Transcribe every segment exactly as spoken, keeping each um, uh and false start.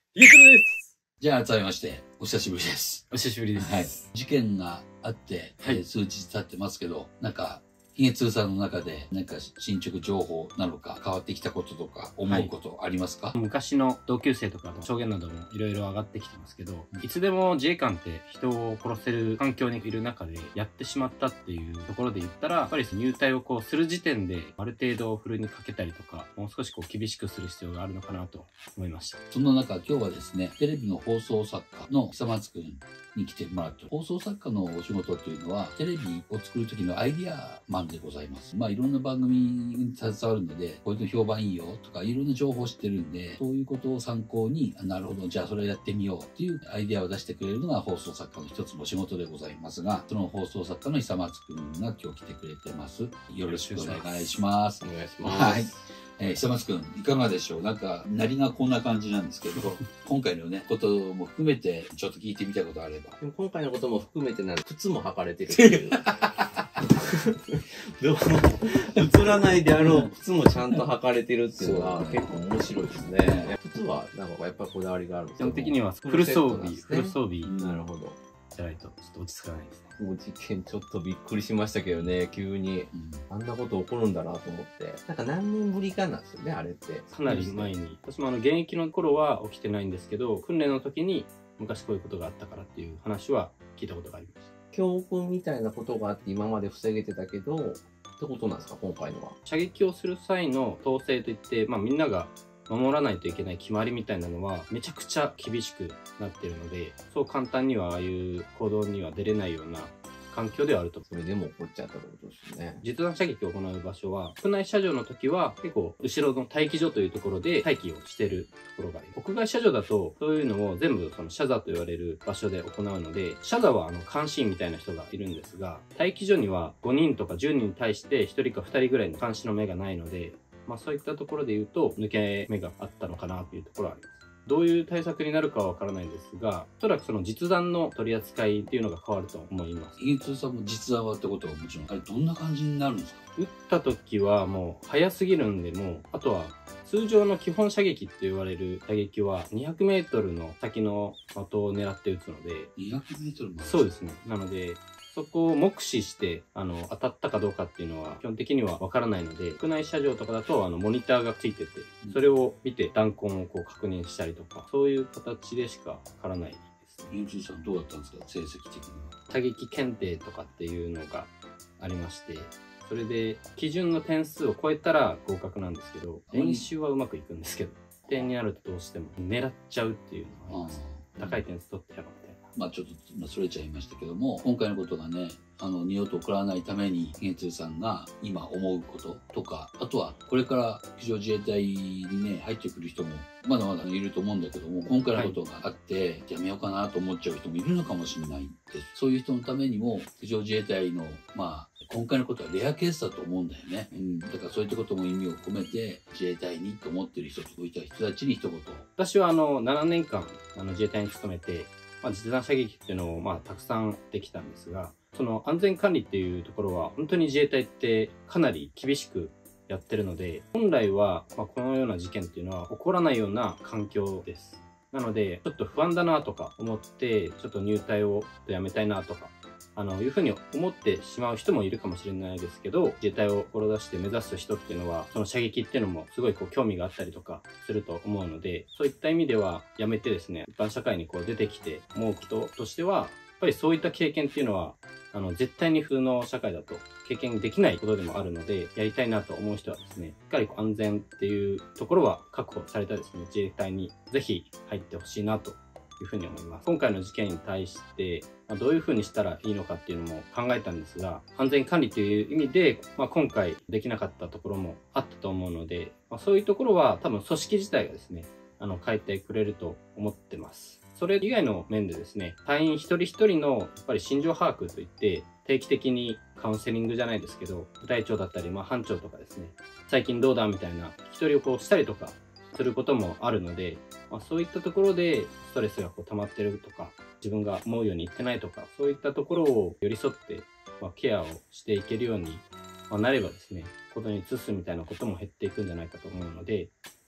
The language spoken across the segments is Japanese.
ゆうするです。 じゃあ、改めまして、お久しぶりです。 お久しぶりです。 はい。事件があって、はい、えー、数日経ってますけど、なんか、ひげつーさんの中で、なんか進捗情報なのか、変わってきたこととか、思うことありますか？ はい、昔の同級生とかの証言などもいろいろ上がってきてますけど、いつでも自衛官って人を殺せる環境にいる中でやってしまったっていうところで言ったら、やっぱり入隊をこうする時点で、ある程度ふるいにかけたりとか、もう少しこう厳しくする必要があるのかなと思いました。 その中、今日はですね、テレビの放送作家の久松くんに来てもらって、放送作家のお仕事というのは、テレビを作る時のアイディアマンでございます。まあ、いろんな番組に携わるので、こういうの評判いいよとか、いろんな情報を知ってるんで、そういうことを参考に、なるほど、じゃあそれやってみようっていうアイディアを出してくれるのが放送作家の一つの仕事でございますが、その放送作家の久松くんが今日来てくれてます。よろしくお願いします。 お願いします。 はい。えー、久松くん、いかがでしょう？なんか、なりがこんな感じなんですけど、今回のね、ことも含めて、ちょっと聞いてみたいことあれば。 でも今回のことも含めてなんで、靴も履かれてるっていう。どうも、映らないであろう靴もちゃんと履かれてるっていうのは結構面白いですね。靴は、なんかやっぱりこだわりがあるんですか？ 基本的にはフル装備、フル装備。 なるほど。 じゃないと、ちょっと落ち着かないですね。 もう事件ちょっとびっくりしましたけどね、急に。あんなこと起こるんだなと思って。なんか何年ぶりかなんですよね、あれって。 かなり前に。私もあの、現役の頃は起きてないんですけど、訓練の時に昔こういうことがあったからっていう話は聞いたことがあります。 教訓みたいなことがあって今まで防げてたけど、ってことなんですか、今回のは。 射撃をする際の統制といって、まあみんなが守らないといけない決まりみたいなのはめちゃくちゃ厳しくなってるので、そう簡単にはああいう行動には出れないような環境ではあると。 それでも起こっちゃったってことですね。 実弾射撃を行う場所は、屋内射場の時は結構後ろの待機所というところで待機をしているところがあります。屋外射場だとそういうのを全部その射座と言われる場所で行うので、射座はあの監視員みたいな人がいるんですが、待機所にはごにんとかじゅうにんに対してひとりかふたりぐらいの監視の目がないので、まあそういったところで言うと抜け目があったのかなというところはあります。どういう対策になるかはわからないんですが、おそらくその実弾の取り扱いっていうのが変わると思います。 ひげつーさんも実弾はってことはもちろん、あれどんな感じになるんですか？ 撃った時はもう早すぎるんで、もう、あとは通常の基本射撃って言われる射撃はにひゃくメートルの先の的を狙って撃つので。 にひゃくメートルも？ そうですね。なので、そこを目視して、あの、当たったかどうかっていうのは基本的にはわからないので、屋内射場とかだと、あの、モニターがついてて、それを見て弾痕をこう確認したりとか、そういう形でしかわからないですね。 ひげつーさんどうだったんですか？成績的には。 射撃検定とかっていうのがありまして、それで基準の点数を超えたら合格なんですけど、練習はうまくいくんですけど、点になるとどうしても狙っちゃうっていうのがあります。高い点数取ってやろうみたいな。 まあちょっと、まあ、それちゃいましたけども、今回のことがね、あの、二度と起こらないために、ひげつーさんが今思うこととか、あとはこれから陸上自衛隊にね、入ってくる人もまだまだいると思うんだけども、今回のことがあって、やめようかなと思っちゃう人もいるのかもしれないんです。そういう人のためにも、陸上自衛隊の、まあ、今回のことはレアケースだと思うんだよね。うん。だからそういったことも意味を込めて、自衛隊にと思ってる人、そういった人たちに一言。 私はあの、ななねんかん、あの、自衛隊に勤めて、まあ、実弾射撃っていうのを、まあ、たくさんできたんですが、その安全管理っていうところは、本当に自衛隊ってかなり厳しくやってるので、本来は、まあ、このような事件っていうのは起こらないような環境です。なので、ちょっと不安だなとか思って、ちょっと入隊をやめたいなとか、あの、いうふうに思ってしまう人もいるかもしれないですけど、自衛隊を志して目指す人っていうのは、その射撃っていうのもすごいこう興味があったりとかすると思うので、そういった意味ではやめてですね、一般社会にこう出てきて思う人としては、やっぱりそういった経験っていうのは、あの、絶対に普通の社会だと経験できないことでもあるので、やりたいなと思う人はですね、しっかりこう安全っていうところは確保されたですね、自衛隊にぜひ入ってほしいなというふうに思います。今回の事件に対して、まあ、どういうふうにしたらいいのかっていうのも考えたんですが、安全管理という意味で、まあ、今回できなかったところもあったと思うので、まあ、そういうところは多分組織自体がですね、あの、変えてくれると思ってます。それ以外の面でですね、隊員一人一人のやっぱり心情把握といって、定期的にカウンセリングじゃないですけど、部隊長だったり、まあ班長とかですね、最近どうだみたいな聞き取りをこうしたりとかすることもあるので、まあ、そういったところでストレスがこう溜まってるとか、自分が思うようにいってないとか、そういったところを寄り添って、まあ、ケアをしていけるように、まあ、なればですね、ことに移すみたいなことも減っていくんじゃないかと思うので、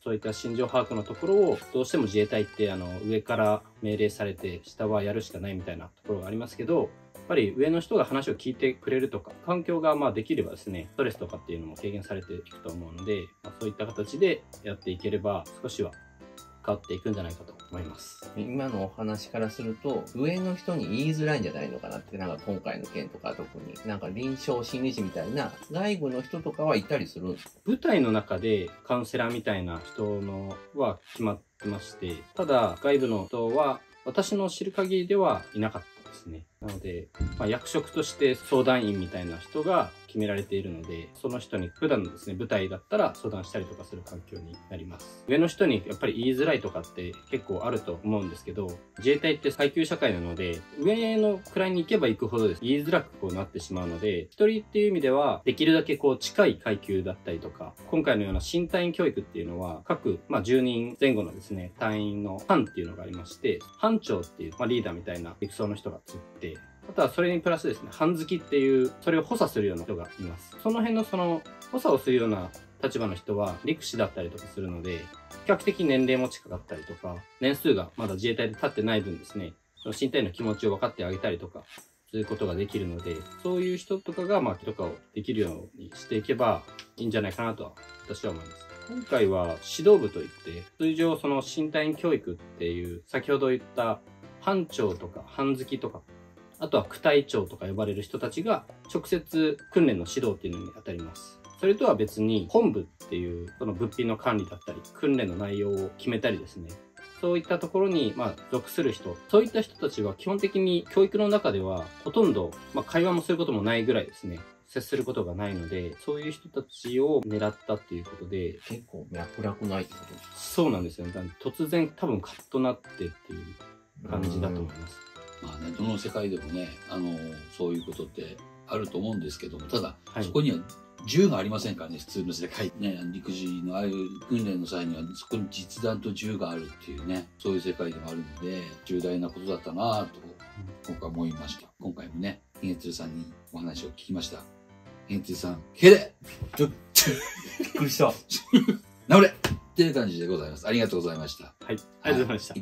そういった心情把握のところをどうしても自衛隊ってあの上から命令されて下はやるしかないみたいなところがありますけど、やっぱり上の人が話を聞いてくれるとか、環境がまあできればですね、ストレスとかっていうのも軽減されていくと思うので、まあ、そういった形でやっていければ少しは変わっていくんじゃないかと思います。 今のお話からすると、上の人に言いづらいんじゃないのかなって、なんか今回の件とか特に、なんか臨床心理士みたいな外部の人とかはいたりするんですか？ 部隊の中でカウンセラーみたいな人のは決まってまして、ただ外部の人は私の知る限りではいなかったですね。なので、まあ、役職として相談員みたいな人が決められているので、その人に普段のですね、部隊だったら相談したりとかする環境になります。上の人にやっぱり言いづらいとかって結構あると思うんですけど、自衛隊って階級社会なので、上の位に行けば行くほどです、言いづらくこうなってしまうので、一人っていう意味では、できるだけこう近い階級だったりとか、今回のような新隊員教育っていうのは、各、まあ、じゅうにんぜん後のですね、隊員の班っていうのがありまして、班長っていう、まあ、リーダーみたいな陸曹の人がつって、あとはそれにプラスですね、班好きっていう、それを補佐するような人がいます。その辺のその、補佐をするような立場の人は、陸士だったりとかするので、比較的年齢も近かったりとか、年数がまだ自衛隊で経ってない分ですね、その新隊員の気持ちを分かってあげたりとか、することができるので、そういう人とかが、まあ、とかをできるようにしていけばいいんじゃないかなとは、私は思います。今回は指導部といって、通常その新隊員教育っていう、先ほど言った班長とか班好きとか、あとは区隊長とか呼ばれる人たちが直接訓練の指導っていうのに当たります。それとは別に本部っていうその物品の管理だったり、訓練の内容を決めたりですね。そういったところに、まあ、属する人、そういった人たちは基本的に教育の中ではほとんど、まあ、会話もすることもないぐらいですね。接することがないので、そういう人たちを狙ったっていうことで。 結構脈絡ないってことですか？ そうなんですよね。突然多分カッとなってっていう感じだと思います。 まあね、どの世界でもね、あの、そういうことってあると思うんですけども、ただ、 はい、 そこには銃がありませんからね、普通の世界。ね、陸自のああいう訓練の際には、そこに実弾と銃があるっていうね、そういう世界でもあるので、重大なことだったなぁと、今回思いました。今回もね、ひげつるさんにお話を聞きました。ひげつるさん、へれちょっと、 びっくりした。 治れっていう感じでございます。ありがとうございました。 はい、ありがとうございました。